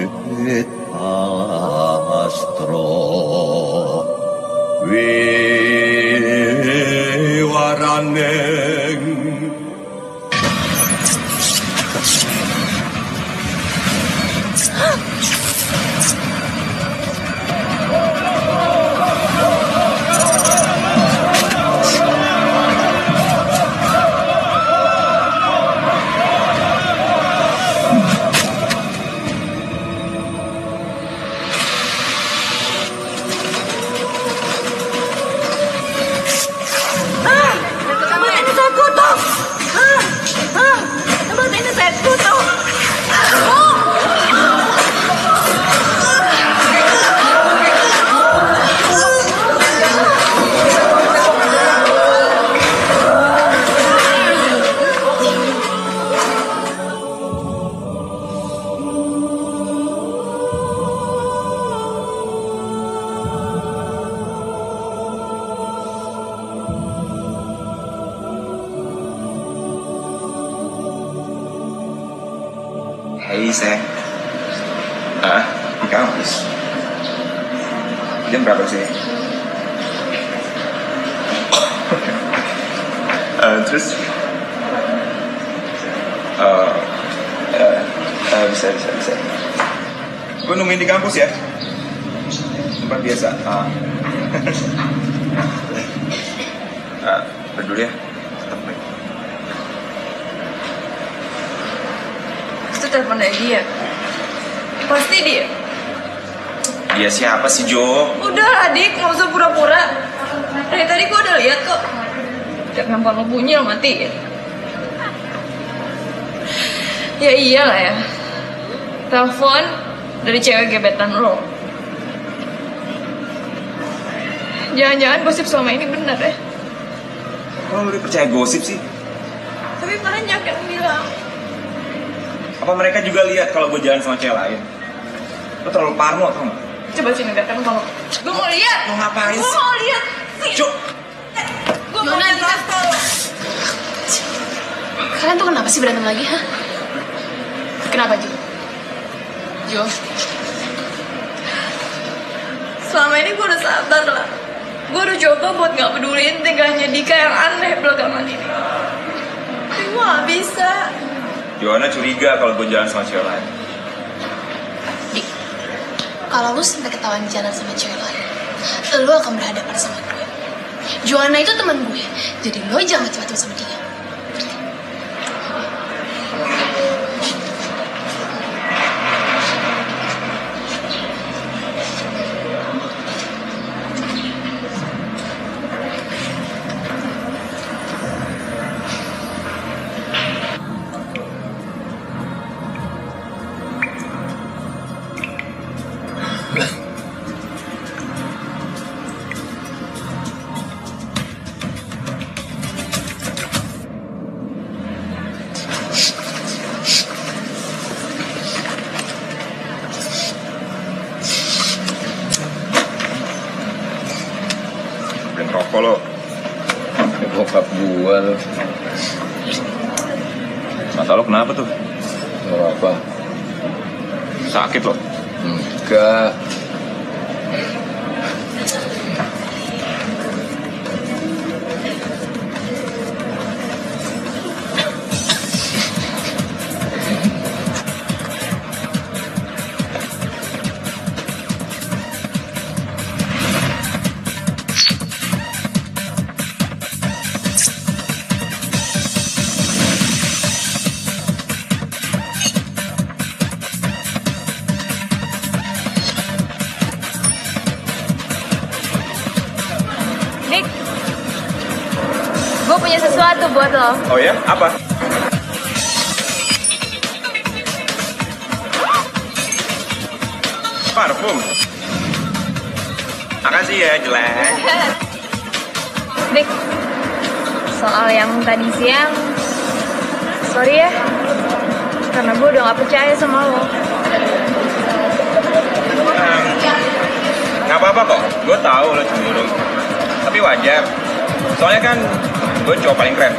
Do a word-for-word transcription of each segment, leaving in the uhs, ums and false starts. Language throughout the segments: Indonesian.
astro wiwaraneng Hei, Seng. Ah, di kampus. Jam berapa sih? uh, terus, uh, uh, uh, bisa, bisa, bisa. Gue nungguin di kampus ya. Tempat biasa. Ah, uh, peduli ya. Tetap baik. Telepon dari dia. Pasti dia. Dia siapa sih, Jo? Udah adik, nggak usah pura-pura. Dari tadi gua udah lihat kok. Tiap handphone lo bunyi lo matiin. Ya iyalah ya. Telepon dari cewek gebetan lo. Jangan-jangan gosip selama ini benar ya? Kok lu percaya gosip sih? Tapi banyak yang bilang. Apa mereka juga lihat kalau gue jalan sama cewek lain? Lo terlalu parno atau nggak? Coba sini lihat kan kalau gue mau lihat. Mau ngapain sih? Gue mau lihat. Cuk. Gue mau lihat foto. Kalian tuh kenapa sih berantem lagi, hah? Kenapa, Jo? Jo? Selama ini gue udah sabar lah. Gue udah coba buat gak peduliin tingkahnya Dika yang aneh belakangan ini. Tapi gue gak bisa. Joanna curiga kalau gue jalan sama cewek lain. Dik, kalau lu sampai ketahuan jalan sama cewek lain, lu akan berhadapan sama gue. Joanna itu teman gue, jadi lo jangan macam-macam sama dia. Rokok lo. Bokap gua lo. Mata lo kenapa tuh? Gak apa. Sakit lo? Enggak. Dik, gue punya sesuatu buat lo. Oh ya? Apa? Parfum. Makasih ya, jelek. Dik, soal yang tadi siang, sorry ya, karena gue udah gak percaya sama lo. Um, Gak apa-apa kok, gue tahu lo cemburu. Tapi wajar, soalnya kan gue cowok paling keren.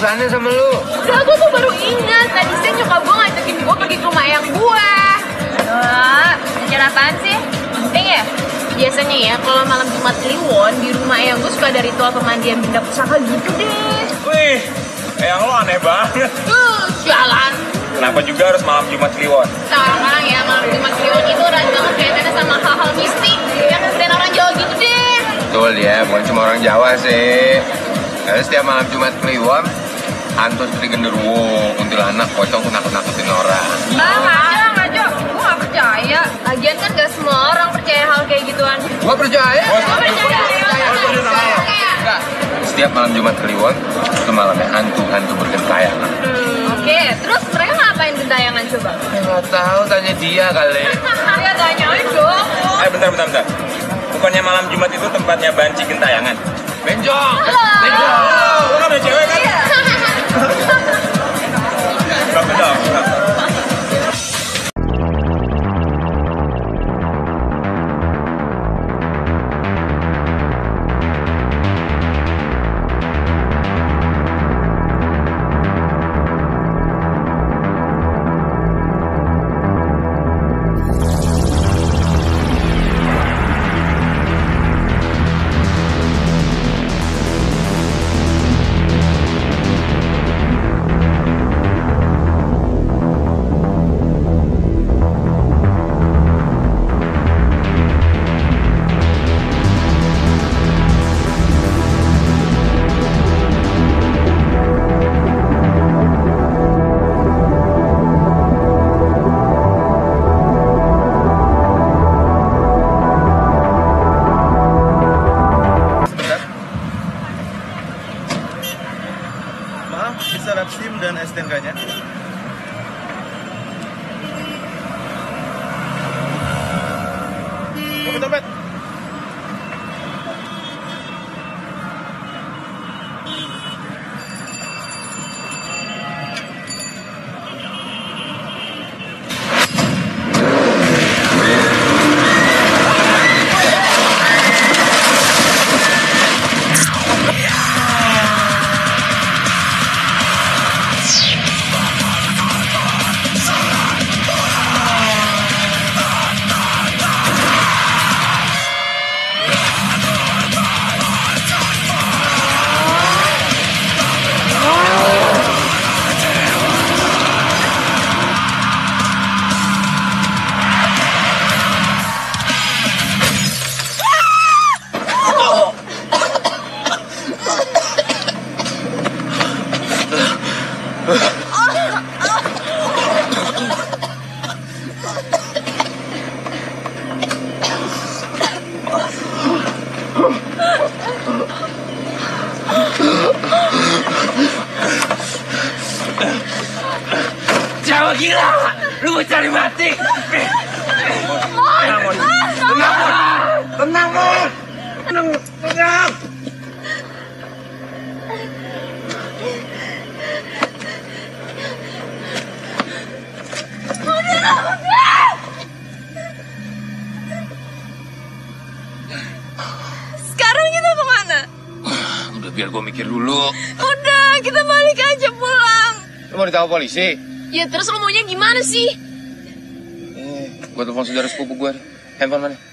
urusannya sama lu? Udah, gue tuh baru ingat. Tadi sih nyokap gue ngajakin gue pergi ke rumah eyang gue. Wah, acara apaan sih? Penting ya? Biasanya ya, kalau malam Jumat Kliwon, di rumah eyang gue suka ada ritual pemandian benda pusaka gitu deh. Wih, eyang lo aneh banget. Uh, jalan. Kenapa juga harus malam Jumat Kliwon? Nah, orang-orang ya, malam Jumat Kliwon itu erat banget kaitannya sama hal-hal mistik yang kemudian orang Jawa gitu deh. Betul ya, bukan cuma orang Jawa sih. Karena setiap malam Jumat Kliwon, hantu seperti genderuwo, kuntilanak, pocong tuh nakut-nakutin orang. Ah, ngaco, ngaco. Gue gak percaya. Lagian kan gak semua orang percaya hal kayak gituan. Gua percaya. Oh, Gue percaya. Enggak. Setiap malam Jumat Kliwon, itu malamnya hantu-hantu bergentayangan. Hmm, Oke, terus mereka ngapain gentayangan coba? Ya nggak tahu, tanya dia kali. Ya tanya aja dong. Eh, bentar, bentar, bentar. Bukannya malam Jumat itu tempatnya banci gentayangan? Benjong! Benjong! Lo kan udah cewek kan? Iya. Bagus dong. Bisa Rapsim dan S T N K-nya? Dompet, dompet. Jawa gila! Lu mau cari mati? Tenang, Mon. Tenang, Mon. Tenang, Mon. Tenang, tenang. Sekarang kita kemana? Udah, biar gue mikir dulu. Udah, kita balik aja pulang. Lu mau ditangkap polisi? Ya terus lo maunya gimana sih? Eh, gue telepon saudara sepupu gue. Handphone mana?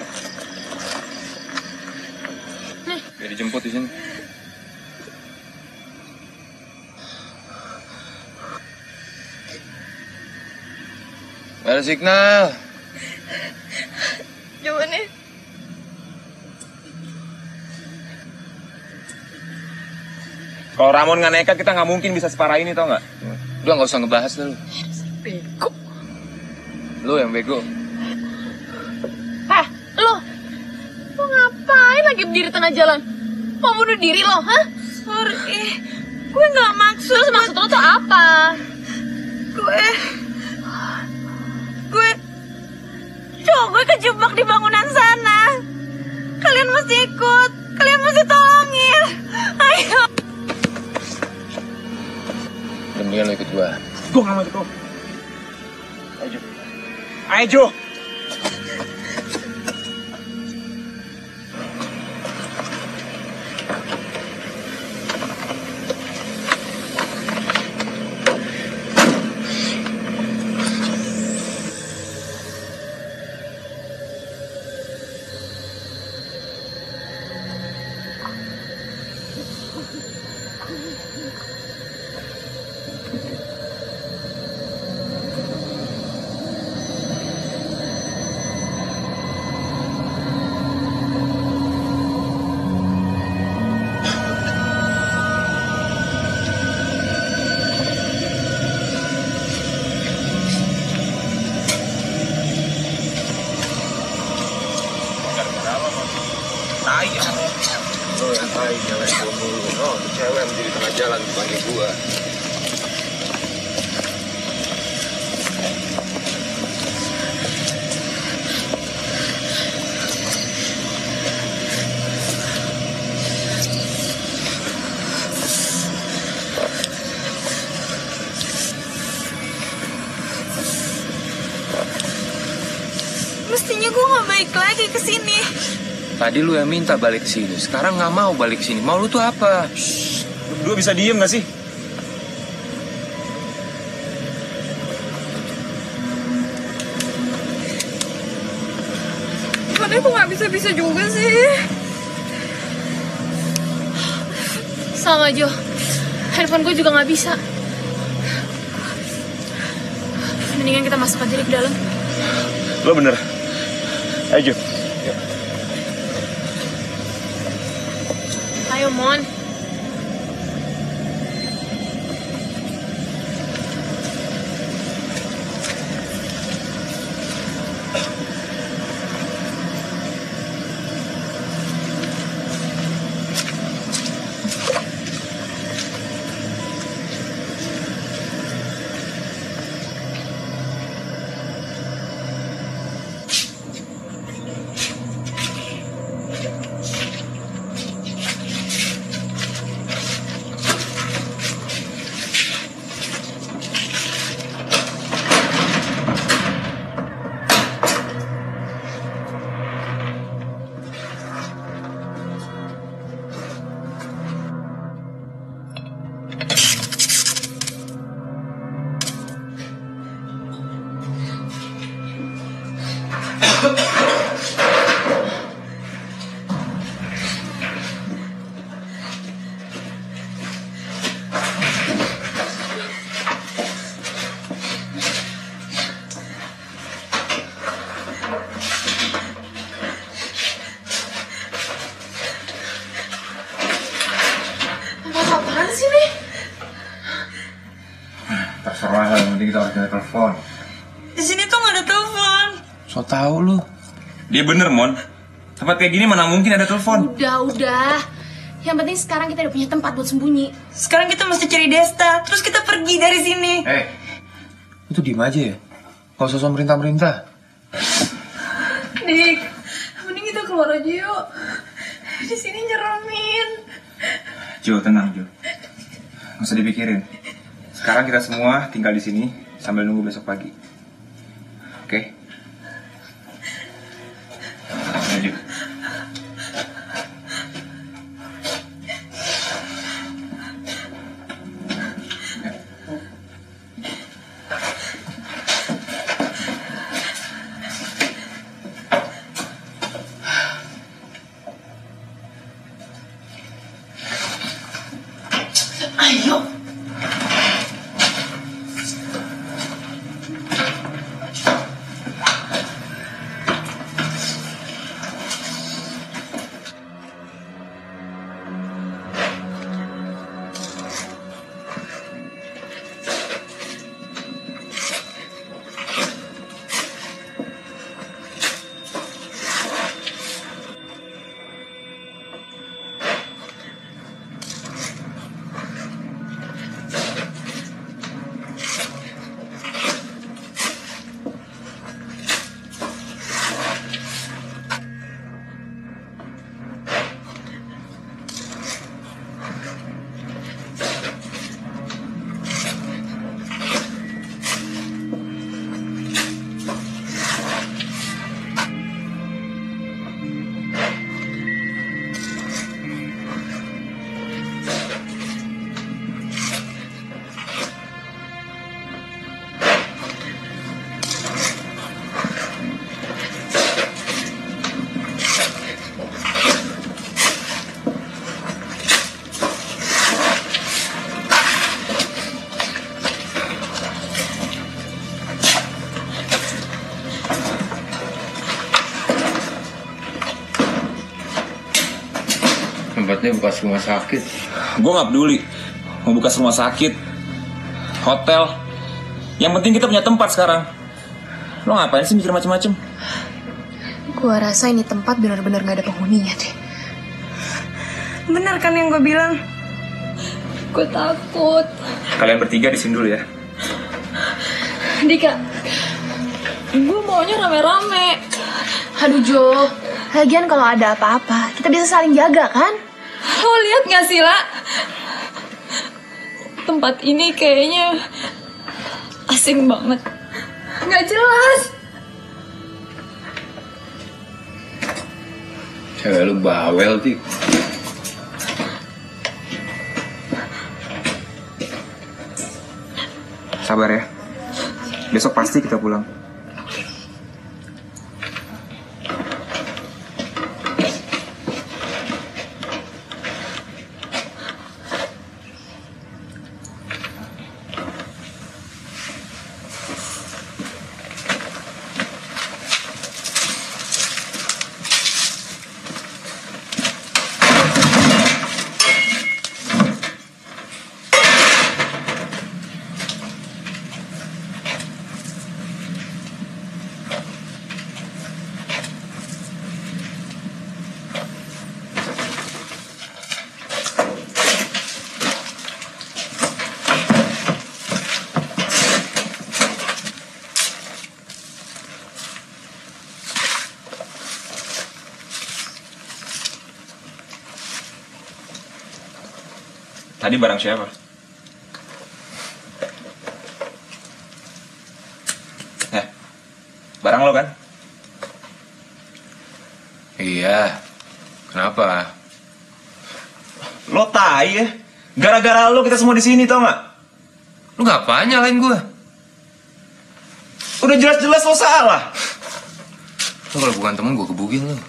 Nih. Biar dijemput di sini. Gak ada signal. Coba nih. Kalau Ramon nggak nekat, kita nggak mungkin bisa separah ini, tau nggak? Udah gak usah ngebahas lu. Bego. Lu yang bego. Eh, lo. Lo ngapain lagi berdiri tengah jalan? Mau bunuh diri lo, hah? Sorry, gue gak maksud. Terus maksud lo tuh apa? Gue... Gue... Cowok gue kejebak di bangunan sana. Kalian mesti ikut. Kalian mesti tolongin. Ayo. Mendingan lu ikut gua. Gue nggak mau ikut. Ayo, Jo. Ayo, Jo. Hai, nyalain gua mulu. Oh, tuh cewek yang di tengah jalan dipanggil gua. Mestinya gue nggak balik lagi ke sini. Tadi lu yang minta balik ke sini, sekarang nggak mau balik ke sini. Mau lu tuh apa? Shh, lu berdua bisa diem nggak sih? Padahal aku nggak bisa-bisa juga sih. Sama Jo, handphone gue juga nggak bisa. Mendingan kita masuk aja ke dalam. Lo bener. Ayo Jo. Ayo Mon. Apaan sih nih? Terserah lah, yang penting kita harus nyari telepon. Di sini tuh nggak ada telepon. So tau lu. Dia bener, Mon. Tempat kayak gini mana mungkin ada telepon. Udah, udah. Yang penting sekarang kita udah punya tempat buat sembunyi. Sekarang kita mesti cari Desta, terus kita pergi dari sini. Eh, hey, itu diem aja ya. Gak usah sosok merintah-merintah. Dik, mending kita keluar aja yuk. Di sini nyeremin. Jo, tenang Jo. Nggak usah dipikirin. Sekarang kita semua tinggal di sini sambil nunggu besok pagi. Oke? Ayo Jo. Ayo. Tempatnya bekas rumah sakit. Gue gak peduli mau buka rumah sakit, hotel. Yang penting kita punya tempat sekarang. Lo ngapain sih mikir macem-macem? Gua rasa ini tempat benar-benar gak ada penghuninya deh. Bener kan yang gue bilang? Gue takut. Kalian bertiga di sini dulu ya. Dika, gue maunya rame-rame. Aduh Jo, lagian kalau ada apa-apa, kita bisa saling jaga kan? Lo lihat gak sih, La? Tempat ini kayaknya asing banget. Gak jelas. Cewek lu bawel, Dik. Sabar ya. Besok pasti kita pulang. Tadi barang siapa? Eh, barang lo kan? Iya. Kenapa? Lo tai ya? Gara-gara lo kita semua di sini, tau gak? Lu ngapain nyalain gue? Udah jelas-jelas lo salah. Lu kalau bukan temen gue gebugin lu.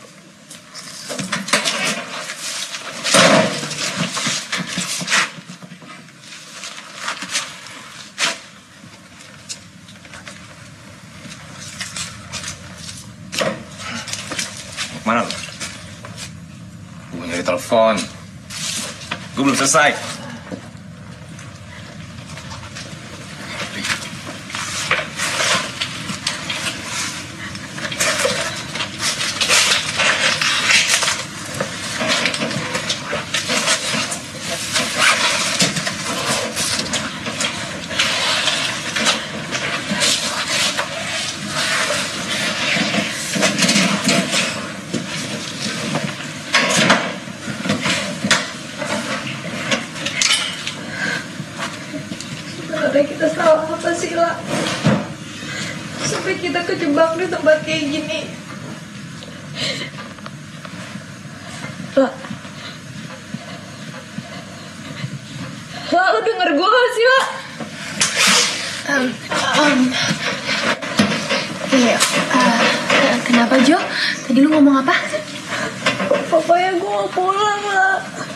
Mana lo? Gue nyari telepon. Gue belum selesai. Sebenarnya kita salah apa sih, La? Sampai kita kejebak di tempat kayak gini. La, La, lu denger gue gak sih, La? Um, um, iya, uh, kenapa Jo? Tadi lu ngomong apa? Pokoknya gue mau pulang, La.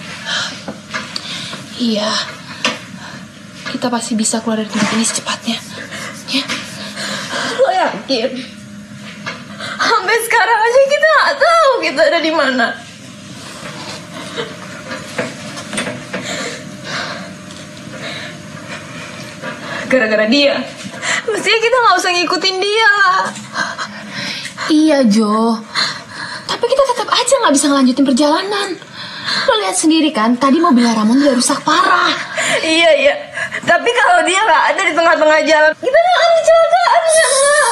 Iya, kita pasti bisa keluar dari tempat ini secepatnya. Ya. Lo yakin? Sampai sekarang aja kita nggak tahu kita ada di mana. Gara-gara dia. Mestinya kita nggak usah ngikutin dia lah. Iya Jo, tapi kita tetap aja nggak bisa ngelanjutin perjalanan. Lo lihat sendiri kan, tadi mobilnya Ramon udah rusak parah. Iya iya. Tapi kalau dia nggak ada di tengah-tengah jalan, kita nggak akan kecelakaan ya, La.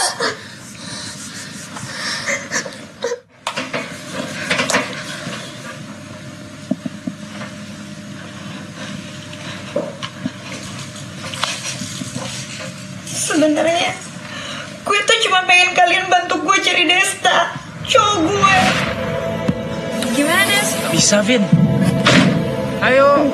Sebenarnya gue tuh cuma pengen kalian bantu gue cari Desta, cowok gue. Gimana, Des? Bisa, Vin. Ayo.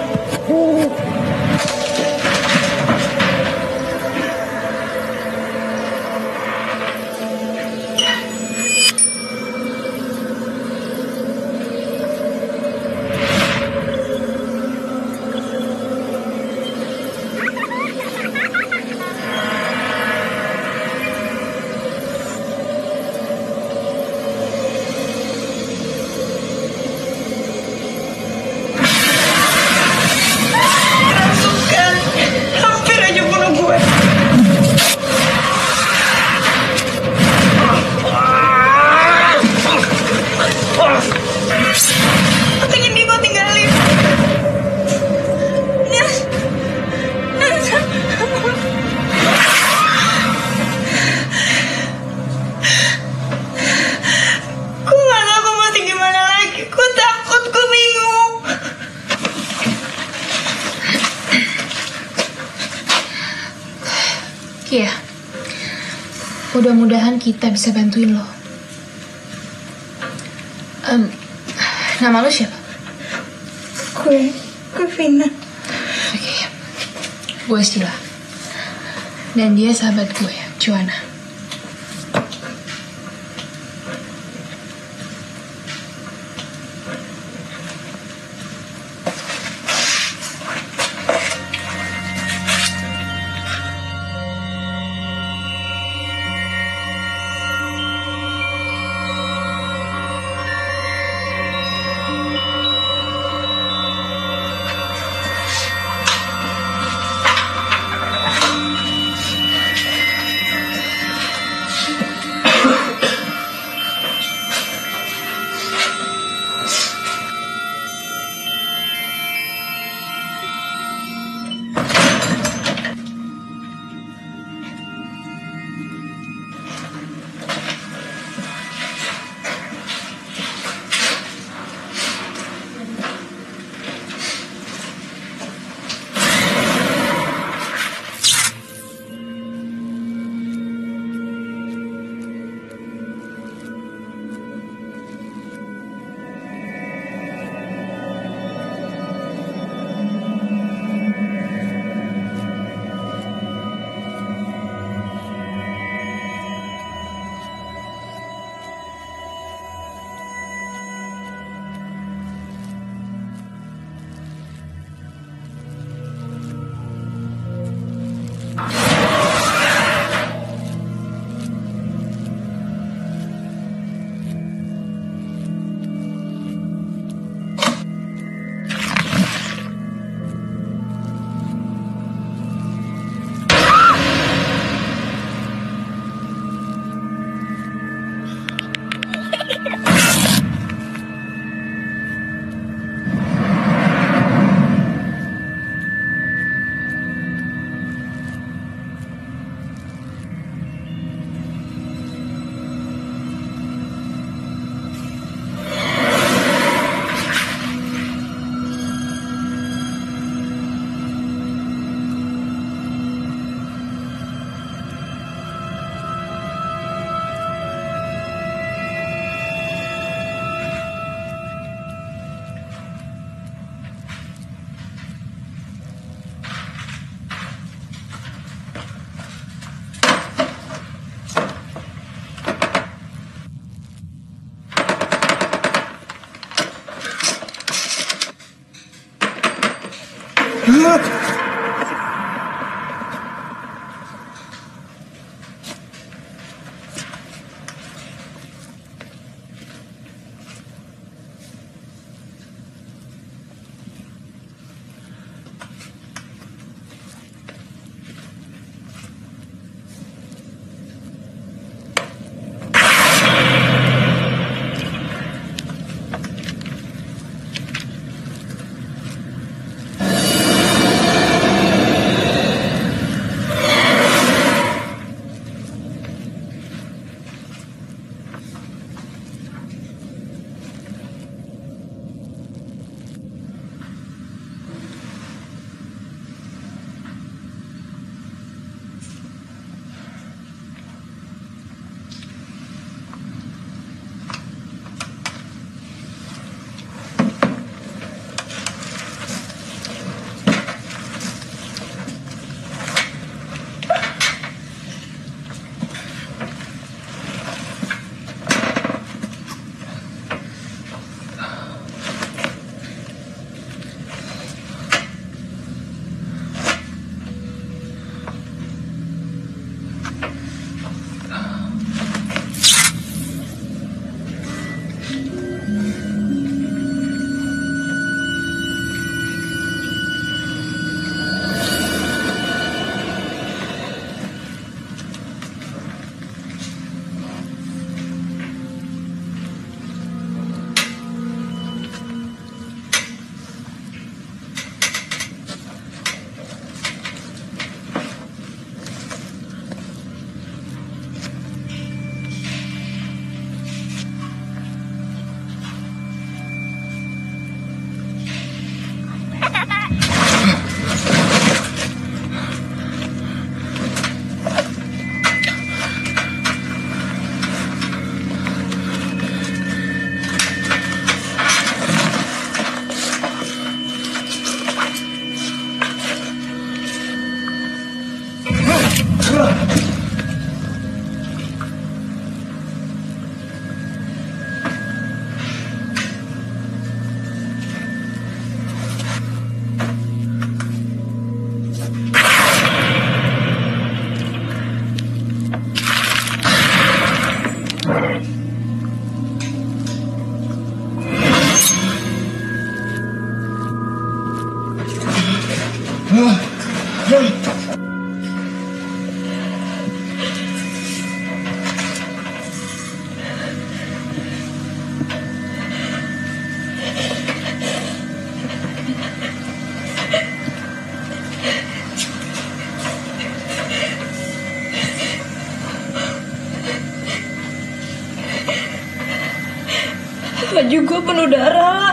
Mudah-mudahan kita bisa bantuin lo. Um, nama lo siapa? Gue, gue Vina. Oke, okay. Gue Stila. Dan dia sahabat gue, Joanna. Baju gue penuh darah.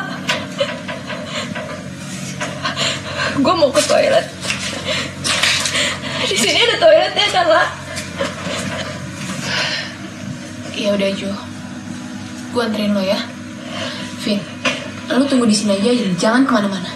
Gue mau ke toilet. Di sini ada toiletnya kan, lah? Ya udah Jo, gue anterin lo ya. Vin, lo tunggu di sini aja, jangan kemana-mana.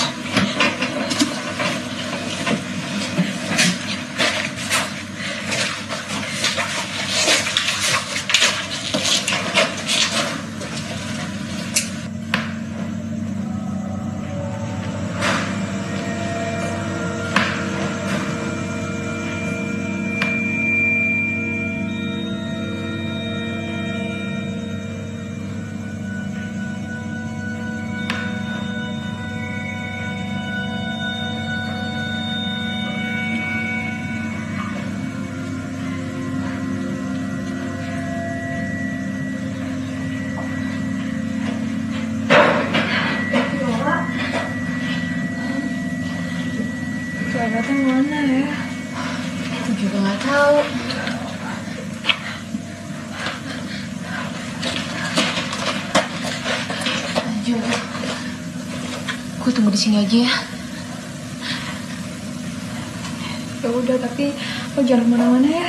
Toiletnya mana ya? Aku juga nggak tahu. Jo, gue tunggu di sini aja ya. Ya udah, tapi lo jangan kemana-mana ya.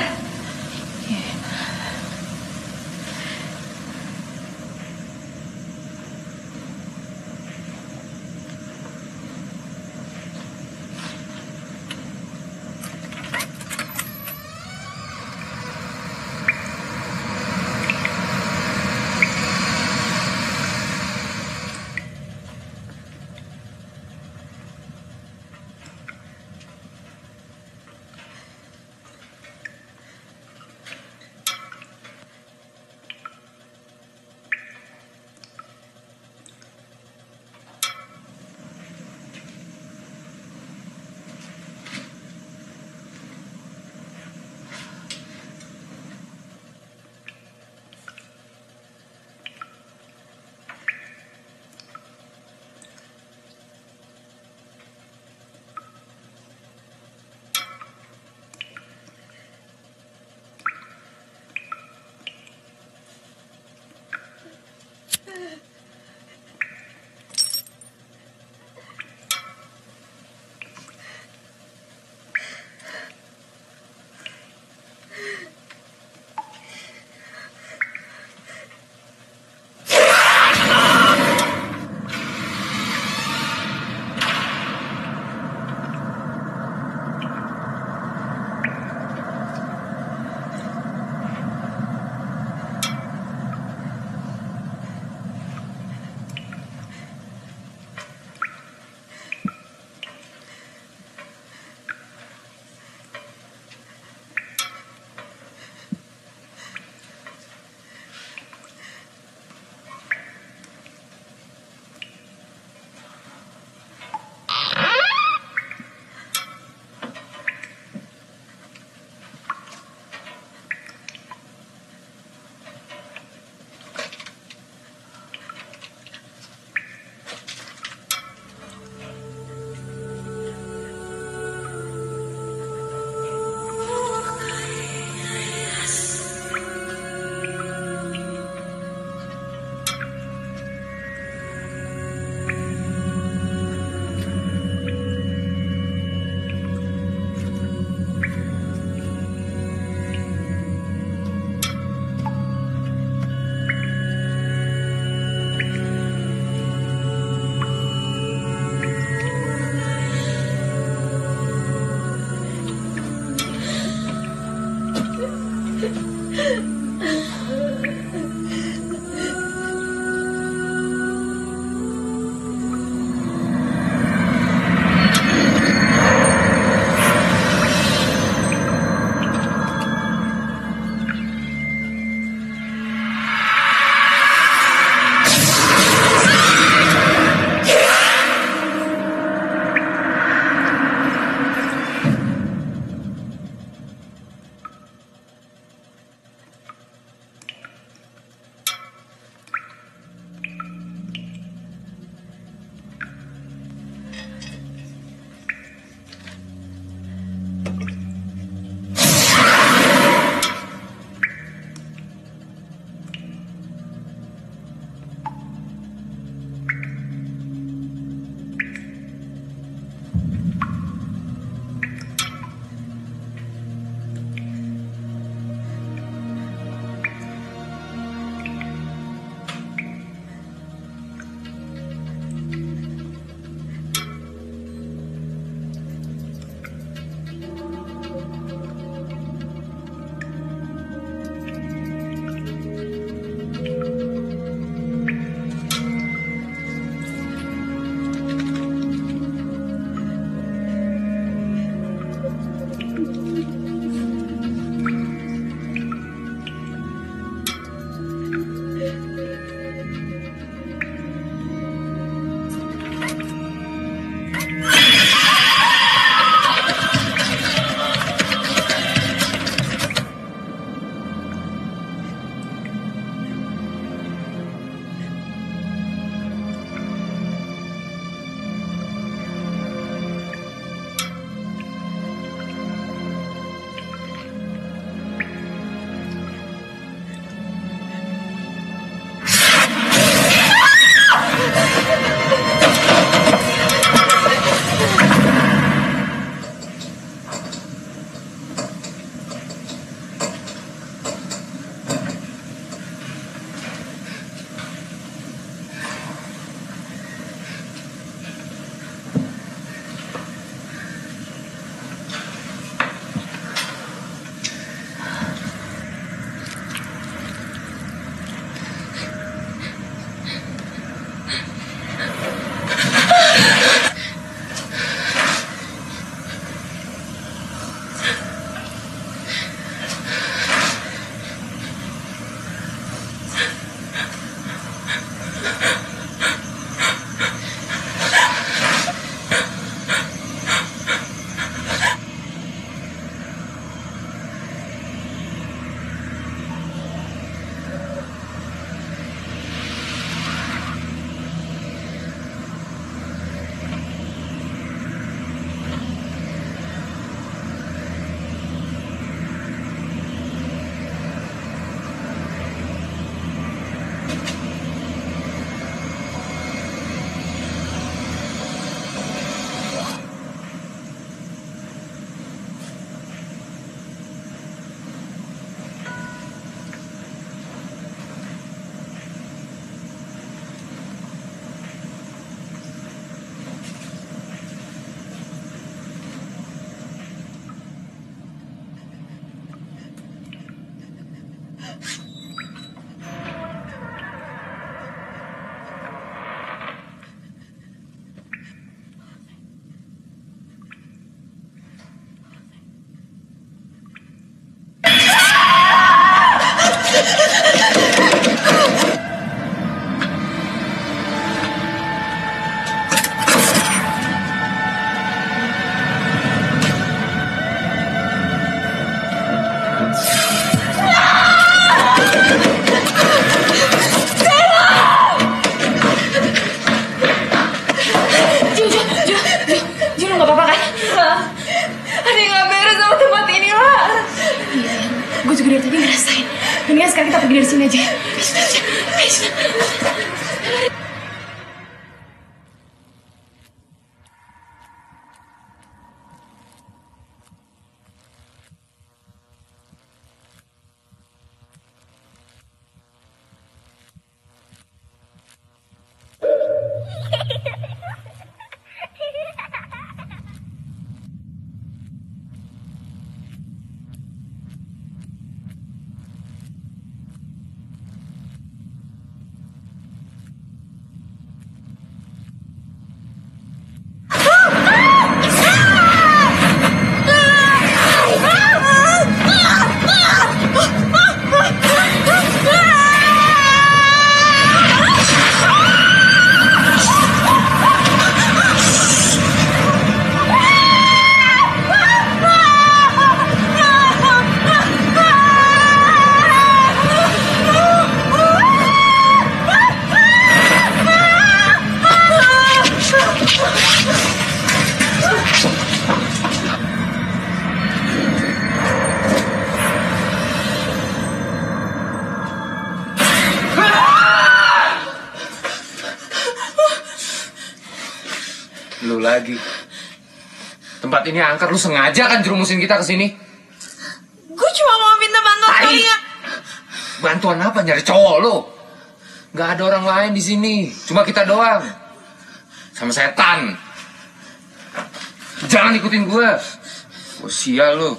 Lu lagi. Tempat ini angker, lu sengaja kan jerumusin kita ke sini? Gue cuma mau minta bantuan Tai. kalian. Bantuan apa? Nyari cowok lu? Gak ada orang lain di sini, cuma kita doang. Sama setan. Jangan ikutin gue. Oh, sial lu.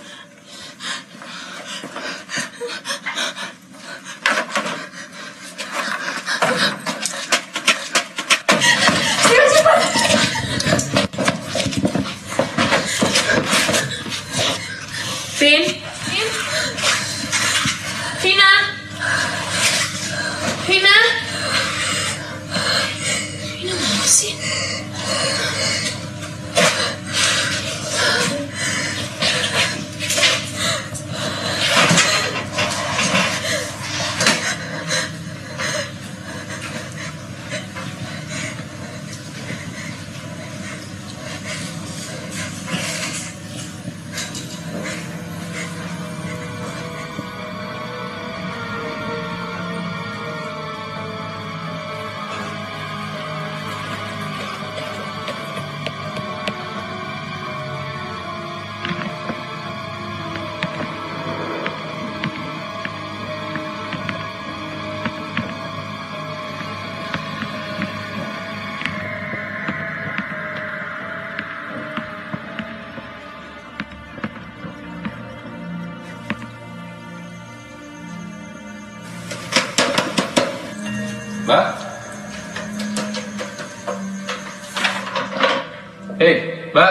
Vin, Vin, Vina, Vina, Vina mana sih? Mbak? Hei, Mbak?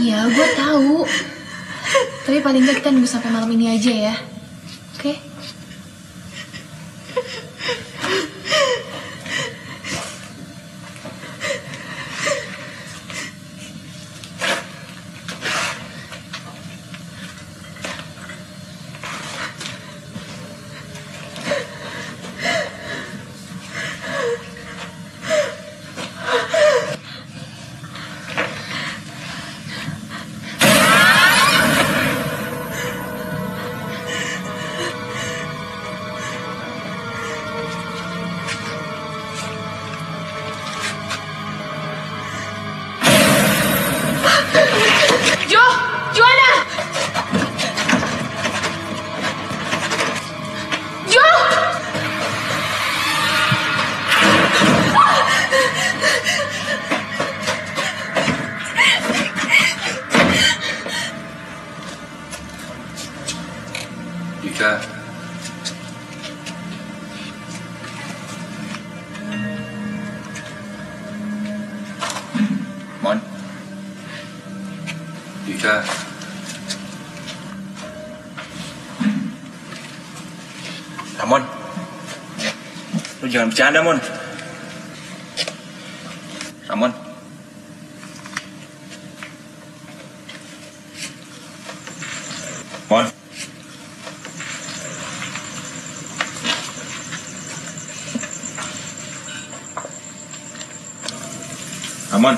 Iya, gue tahu. Tapi paling nggak kita nunggu sampai malam ini aja ya. Oke? Okay? Dika. Mon. Dika. Ramon, lu jangan bercanda, Mon. Ramon. Mon. Ramon.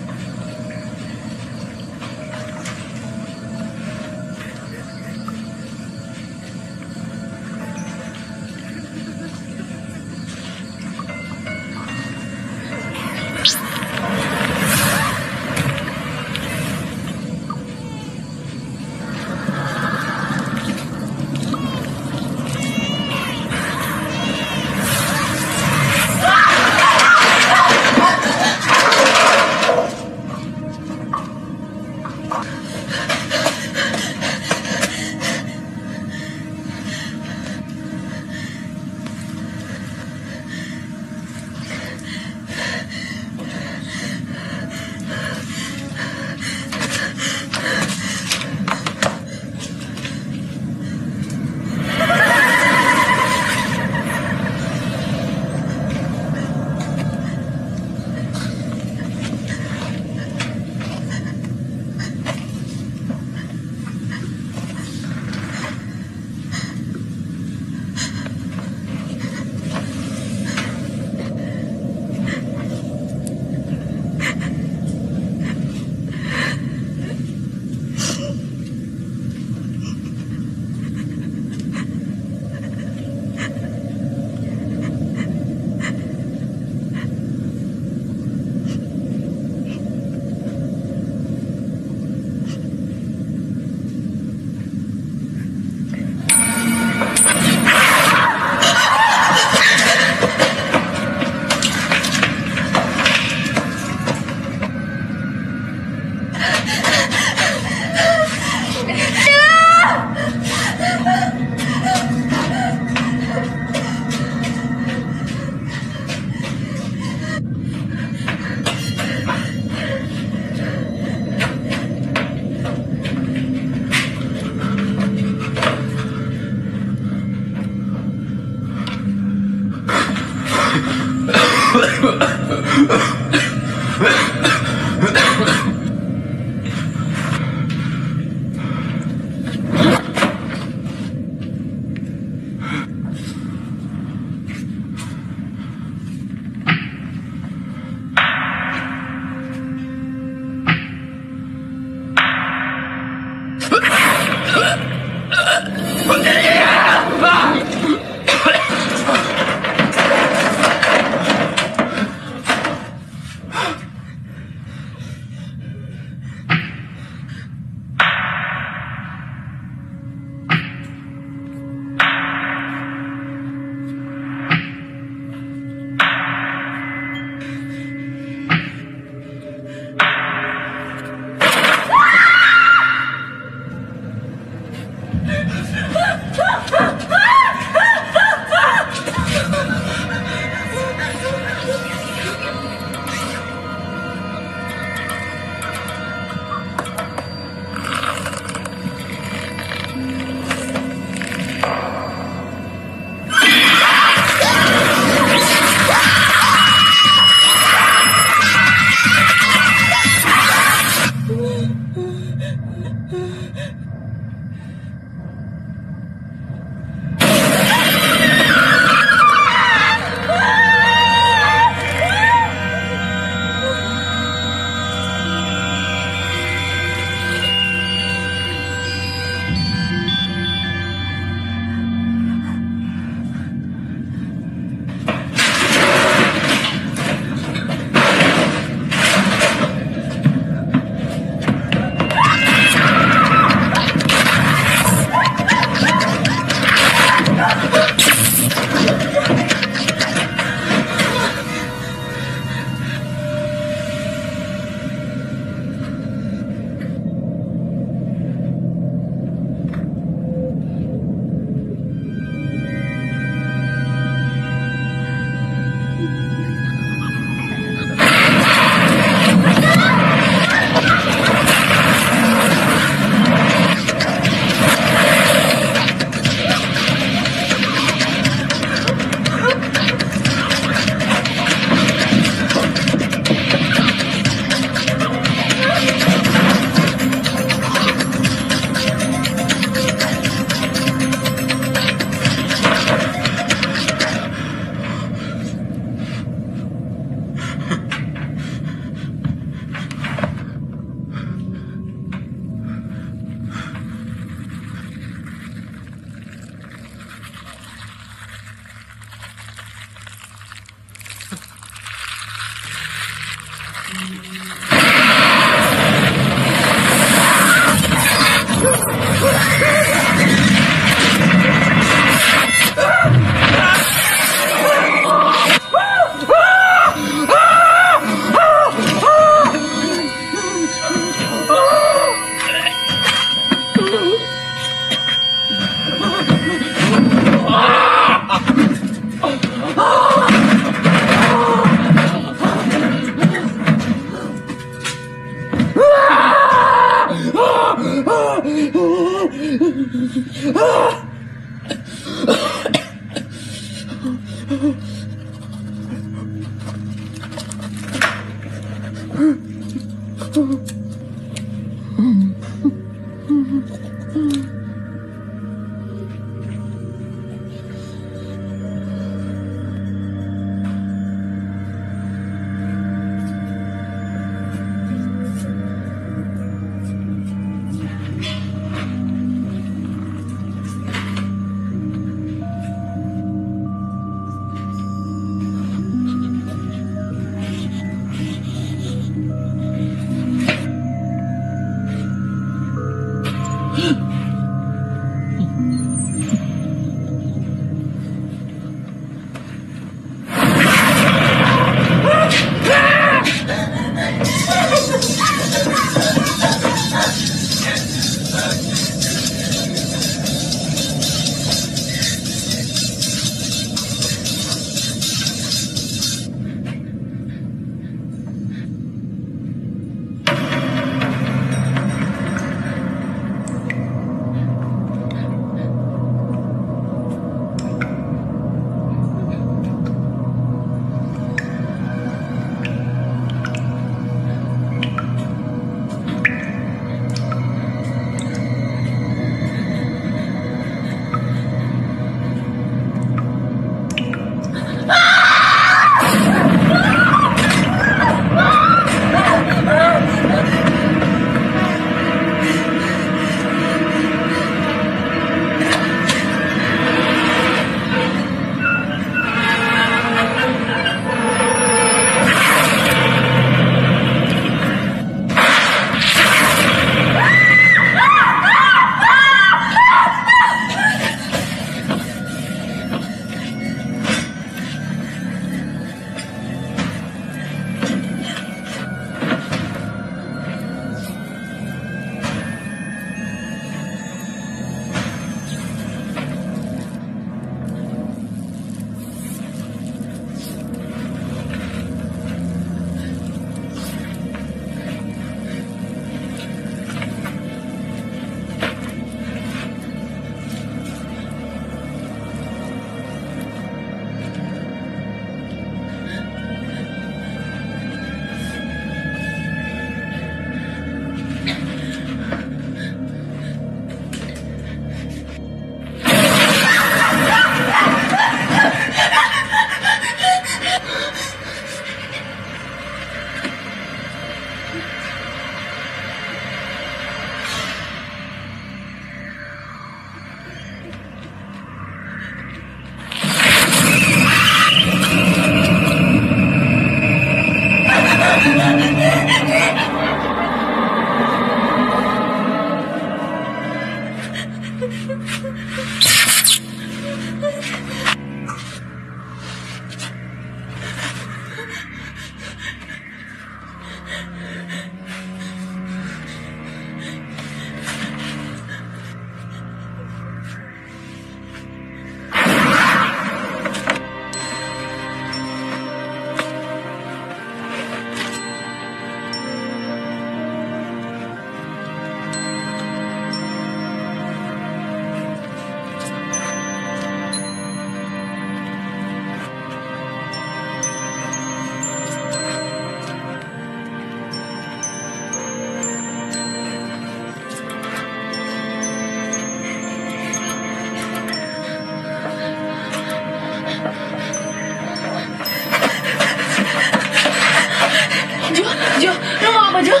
Apa, Jo?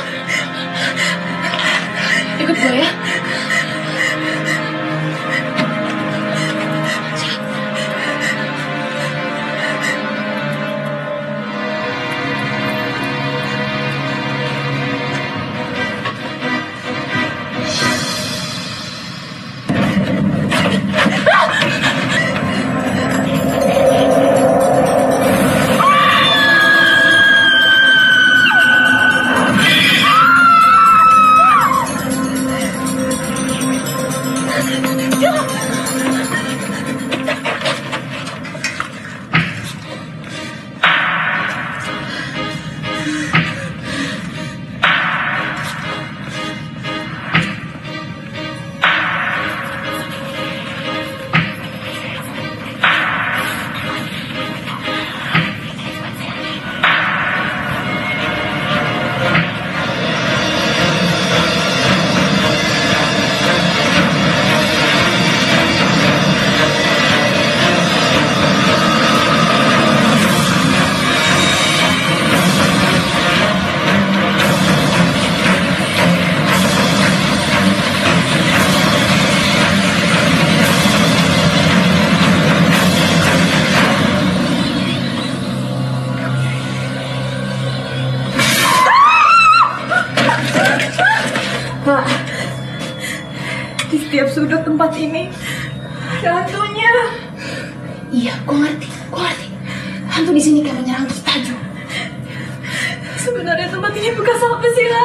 Ikut gue ya. Di setiap sudut tempat ini ada hantunya. Iya, gue ngerti, gue ngerti. Hantu di sini kayak menyerang kita, Jo. Sebenarnya tempat ini bekas apa sih, La?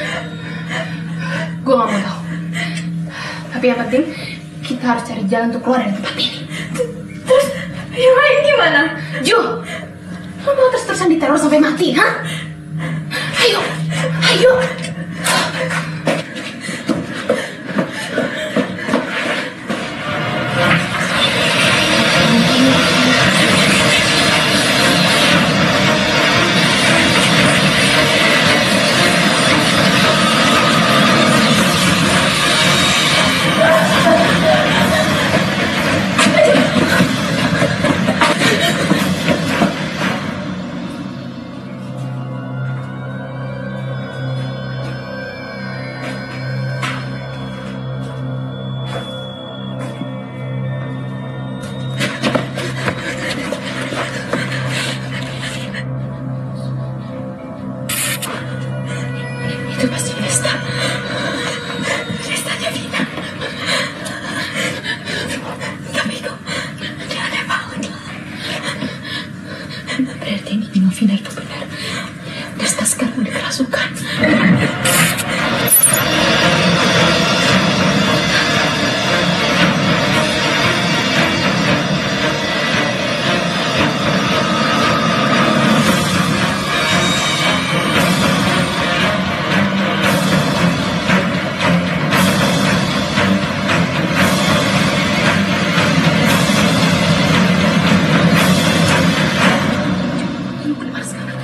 Gue gak mau tahu. Tapi yang penting kita harus cari jalan untuk keluar dari tempat ini. Terus yang lain gimana? Jo, lo mau terus-terusan diteror sampai mati, ha? Ayo, ayo. Itu pasti Desta. Destanya Vina. Tapi kok dia aneh banget lah. Berarti ini Nino Vina itu benar. Desta sekarang udah kerasukan. Keluar sekarang.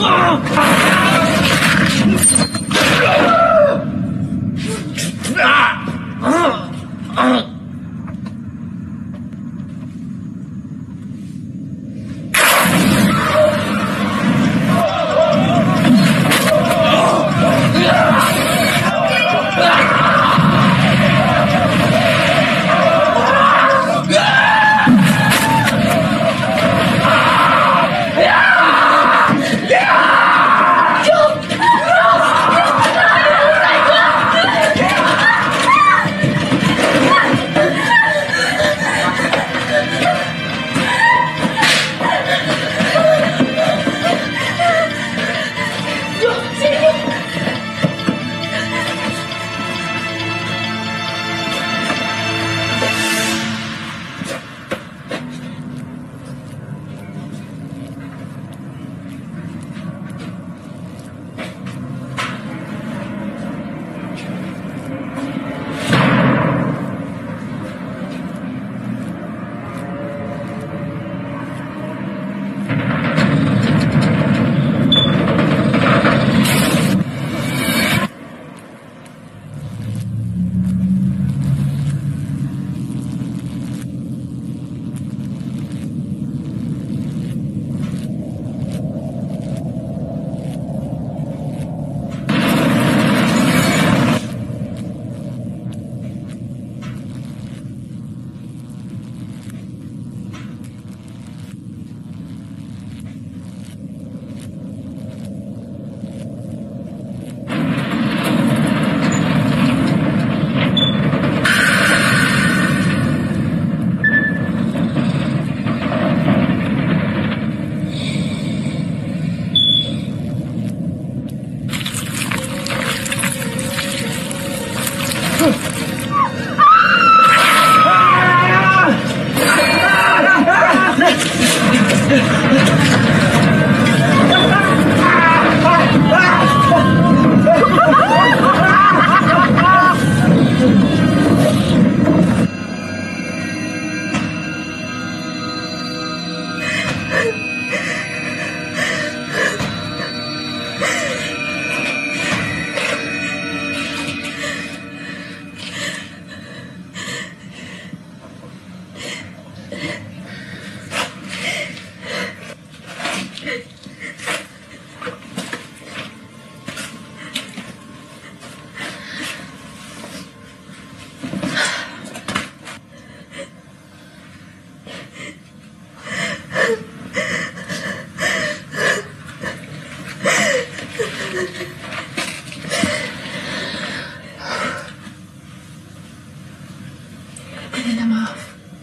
Minta maaf.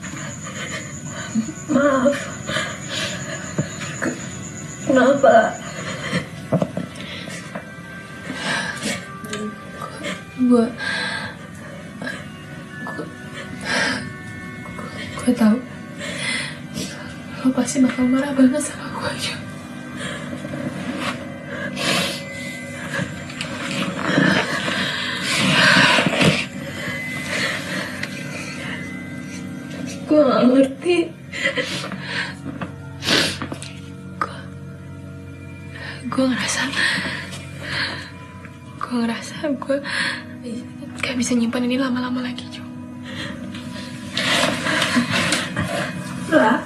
Maaf. Kenapa? Gue... Gue tahu lo pasti bakal marah banget sama gue, Jo. Gue gak ngerti. Gue... Gue ngerasa... Gue ngerasa gue gak bisa nyimpan ini lama-lama lagi, Jo. Lah,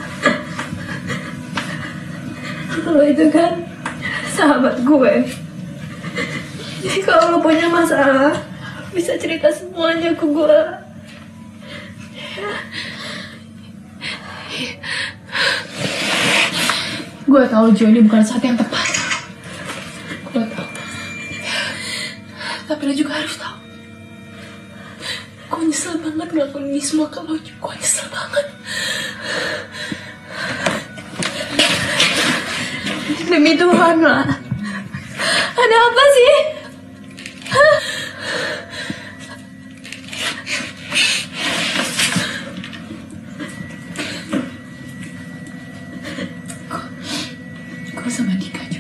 lo itu kan sahabat gue. Jadi kalau lo punya masalah, bisa cerita semuanya ke gue. Gue tahu, Jo, ini bukan saat yang tepat. Gue tahu. Tapi lo juga harus tahu. Gue nyesel banget ngelakuin ini semua ke lo. Gue nyesel banget. Demi Tuhan lah. Ada apa sih? Hah? Gue sama Dika, Jo.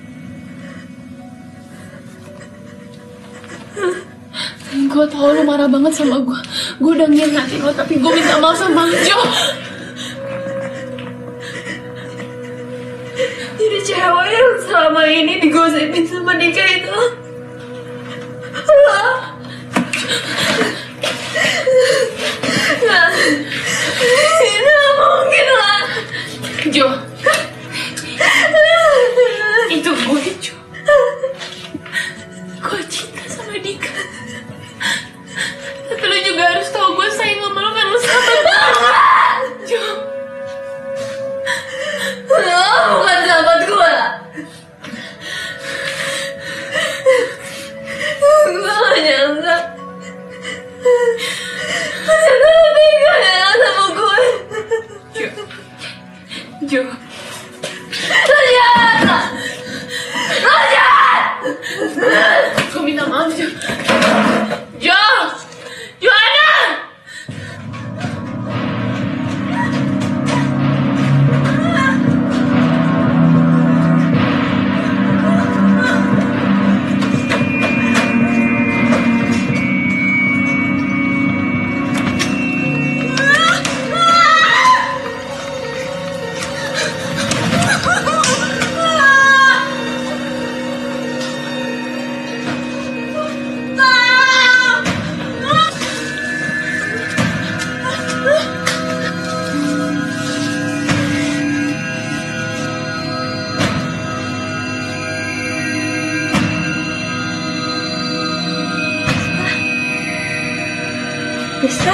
Gue tau lo marah banget sama gue. Gue udah ngianatin lo, tapi gue minta maaf sama lo, Jo. Jadi Si cewek yang selama ini digosipin sama Dika itu lo. Nah, ini mungkin lah. Jo, itu gue, Jo. Gue cinta sama Dika. Tapi lo juga harus tahu gue sayang sama lo kan, lo sahabat banget, Jo. Lo bukan sahabat gue. Gue gak nyangka. Ternyata Dika ya sama gue. Jo, Jo. Lo jahat. Lo jahat. Gue minta maaf, Jo. Jo, Joanna. Bisa.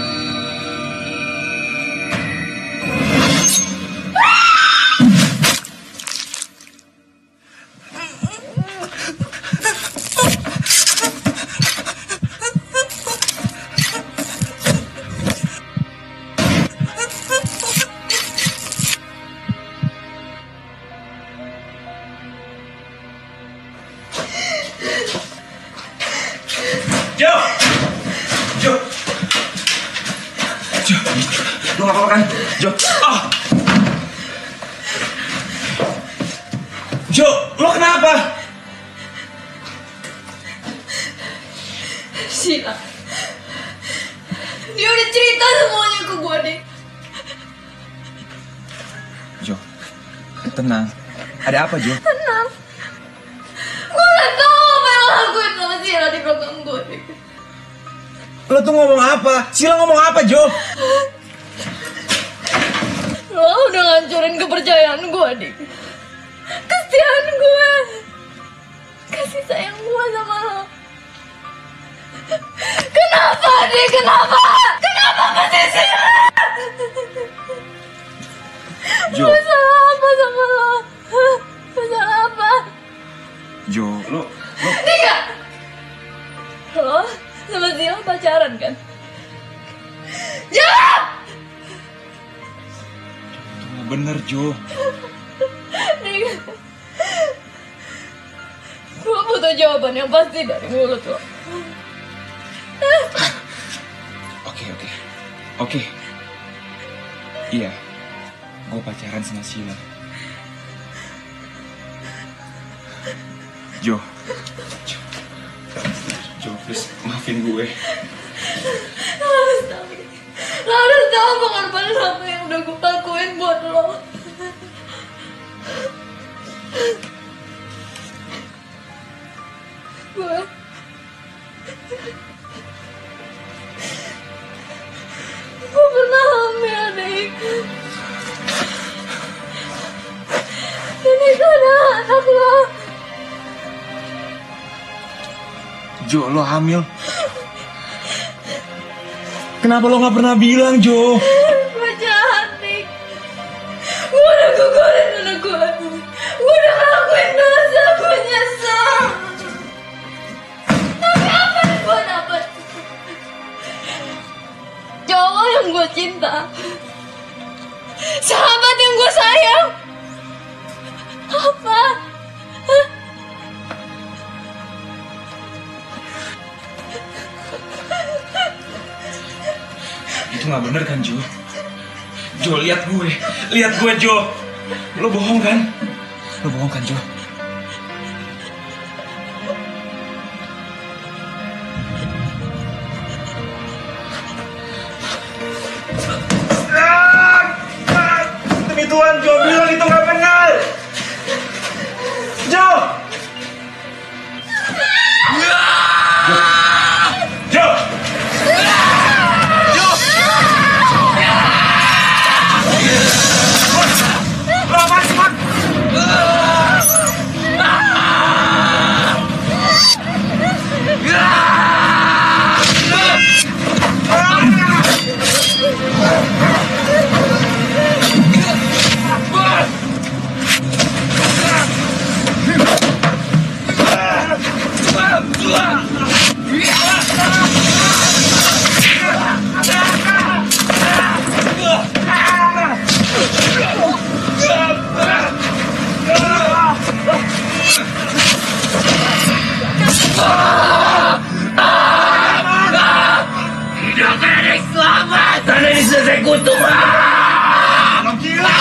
Jo! Jo! Jo! Lu gak apa-apa kan? Jo! Ah! Jo! Lo kenapa? Sila. Dia udah cerita semuanya ke gue deh. Jo, tenang. Ada apa, Jo? Tenang. Gue gak tau apa yang lo lakuin sama Sila di belakang gue deh. Lo tuh ngomong apa? Sila ngomong apa, Jo? Lo udah ngancurin kepercayaan gue, Dik. Kesetiaan gue. Kasih sayang gue sama lo. Kenapa, Dik? Kenapa? Kenapa masih Sila? Jo. Gue salah apa sama lo? Gue salah apa? Jo, lo... lo... Dika! Lo sama Sila pacaran kan? Jawab! Itu gak bener, Jo. Dika, gue butuh jawaban yang pasti dari mulut lo. Oke, oke. Oke. Iya. Gue pacaran sama Sila. Jo. Jo. Jo, please maafin gue. Lo harus tahu. Lo harus tahu pengorbanan apa yang udah gue lakuin buat lo. Gue Gue pernah hamil, Dik. Ini adalah anak lo. Jo, lo hamil. Kenapa lo gak pernah bilang, Jo? Gue jahat, Dik. Gue udah gugurin anak gue. Gue udah ngelakuin dosa. Gue nyesel. Tapi apa yang gue dapet? Cowok yang gue cinta. Sahabat yang gue sayang. Apa? Hah? Itu gak bener kan, Jo? Jo, lihat gue. Lihat gue, Jo. Lo bohong kan? Lo bohong kan, Jo? Demi Tuhan, Jo, bilang itu gak benar. Tidak ada yang selamat. Tanah ini selesai kutuk. Gila.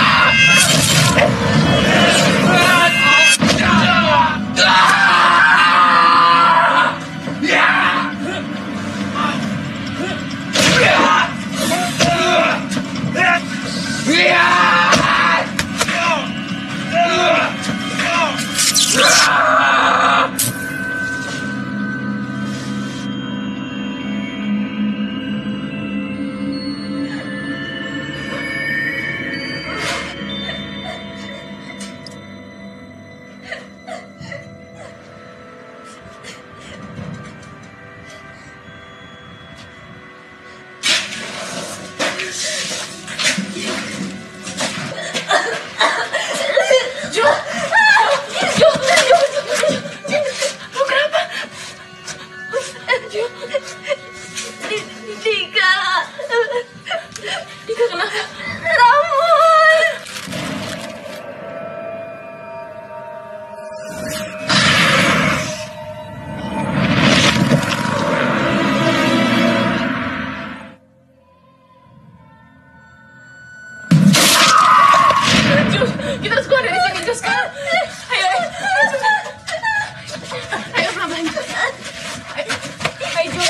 Kita harus keluar dari sini, Jus, sekarang. Ayo, ayo. Ayo, pelan-pelan. Ayo, ayo, Jus.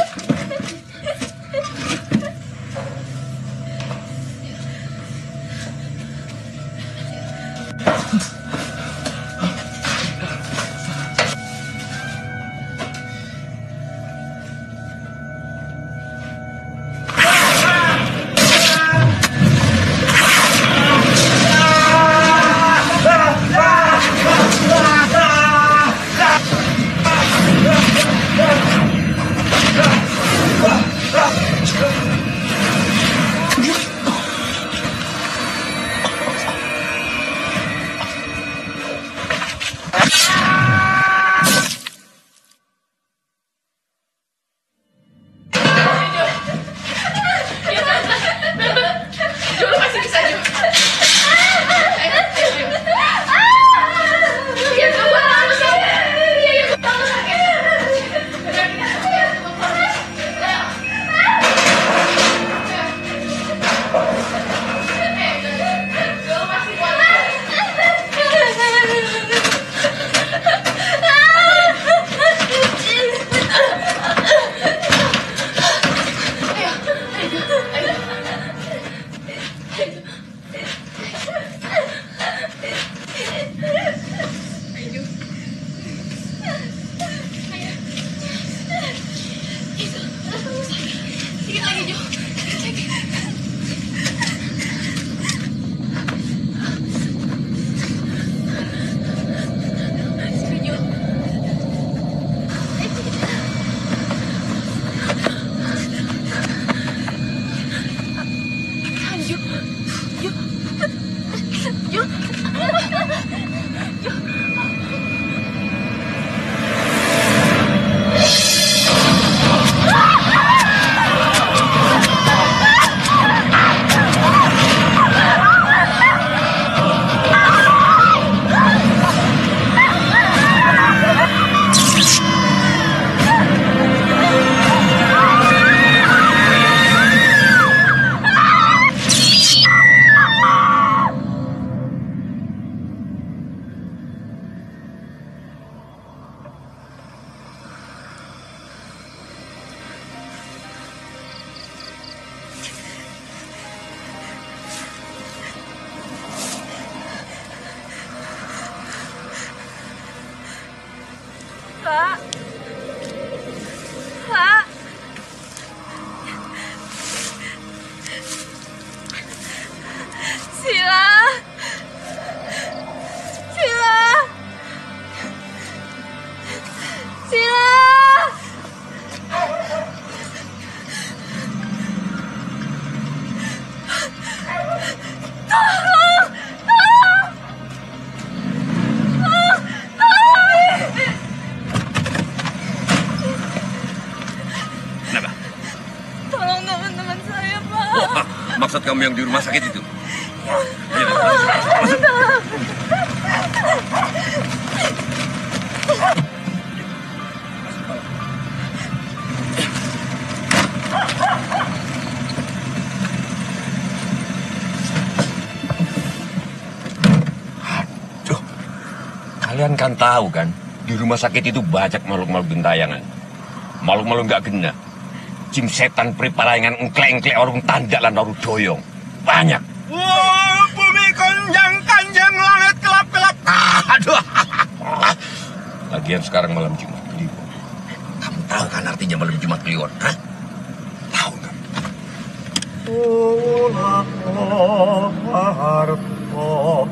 Kak. Kak. Sila. Sila. Sila. Tolong. Tolong. Tolong. Tolong. maksud kamu yang di rumah sakit itu? Ya, masuk. Aduh, kalian kan tahu kan, di rumah sakit itu banyak makhluk-makhluk gentayangan. Makhluk-makhluk nggak kena. Jim setan periparangan engklek-engklek orang tanda lan orang doyong. Banyak. Wow, bumi konjang kanjang langit kelap-kelap. Aduh. Lagian sekarang malam Jumat Kliwon. Kamu tahu kan artinya malam Jumat Kliwon? Hah? Tahu nggak? Oh,